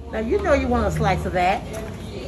Now you know you want a slice of that.